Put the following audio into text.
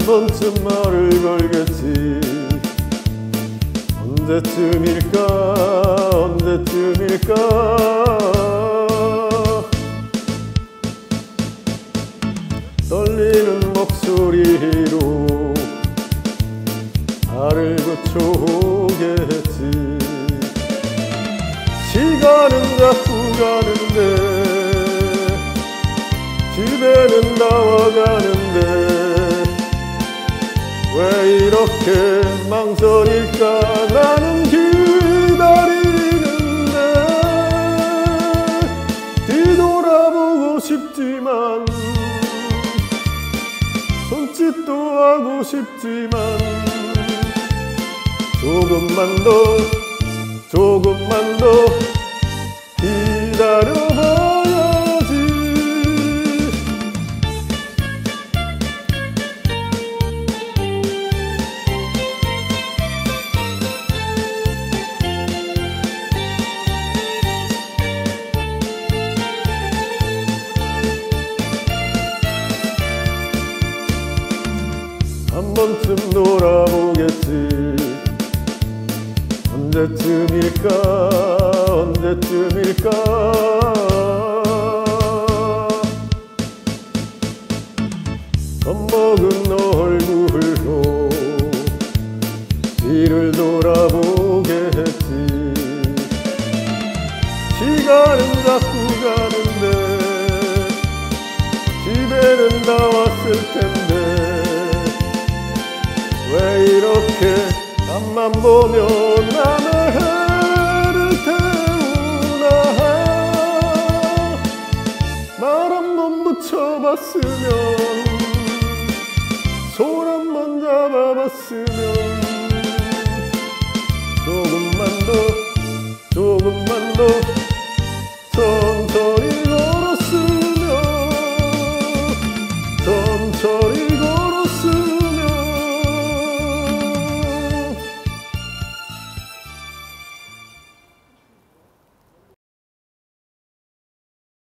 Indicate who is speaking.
Speaker 1: 번쯤 말을 걸겠지. 언제쯤일까 언제쯤일까. 떨리는 목소리로 나를 고쳐오겠지. 시간은 자꾸 가는데 집에는 나와가는데 왜 이렇게 망설일까. 나는 기다리는데 뒤돌아보고 싶지만 손짓도 하고 싶지만 조금만 더 기다려봐야지. 한 번쯤 놀아보겠지. 언제쯤일까 언제쯤일까. 겁먹은 얼굴로 뒤를 돌아보겠지. 시간은 자꾸 가는데 집에는 나왔을 텐데 왜 이렇게 앞만 보며 나는 해를 태우나. 말 한 번 붙여봤으면 손 한 번 잡아봤으면 조금만 더